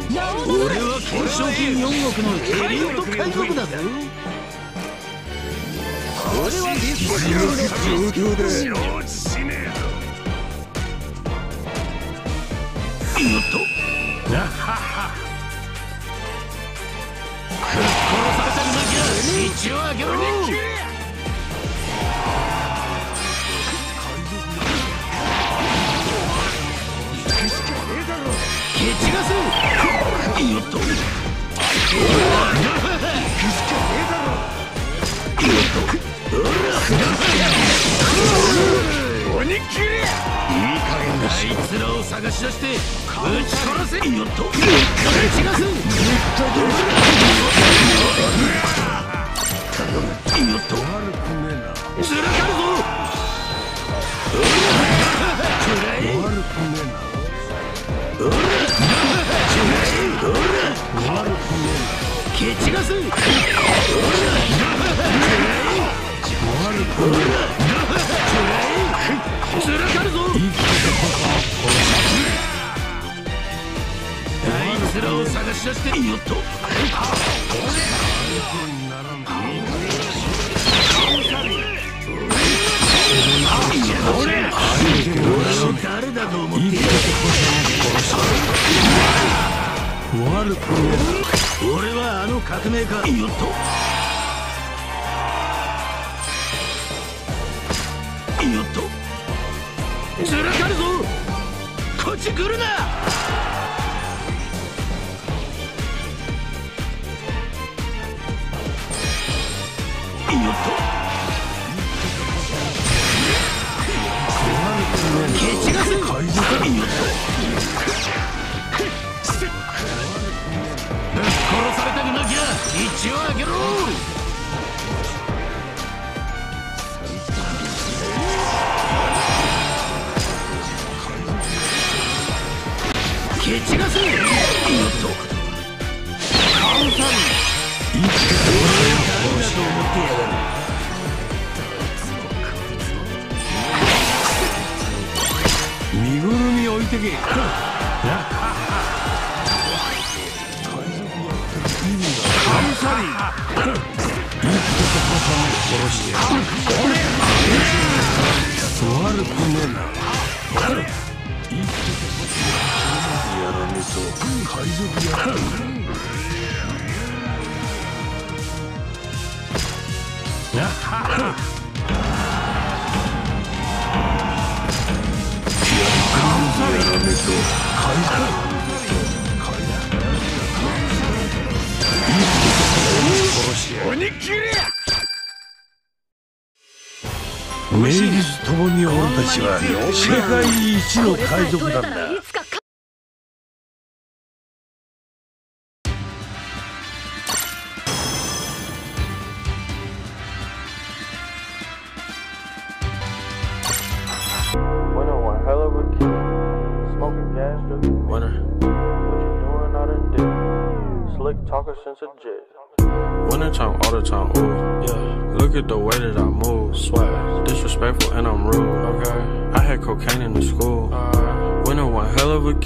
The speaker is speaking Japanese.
俺は懸賞金4億のエリート海賊だぜ。俺はディスコシュール状況だ。承知しねえぞ。よっと。なはは。殺されたくなきゃ道を開けろ。蹴散らせ。よっと。鬼切れ。いい加減だ。あいつらを探し出して撃ち殺せ。よっと。蹴散らせ。よっと。ずらかるぞ。蹴散らせ。ずらかるぞ。あいつらを探し出して。よっと。俺を誰だと思っている。悪くねえ。俺はあの革命家。よっと。よっと。ずらかるぞ。こっち来るな。よっと。蹴散らせ。よっと。殺されたくなきゃ道を開けろ。蹴散らせ。よっと。カウンサーに誰だと思ってやがる。身ぐるみ置いてけ。カウンサリー。殺してやる。悪くねえな。やらねえと海賊やる。鬼切れ。名実ともに俺たちは世界一の海賊団だ。 Winter time, all the time, ooh, yeah. Look at the way that I move, swag, disrespectful and I'm rude, okay. I had cocaine in the school, winter one hell of a kid.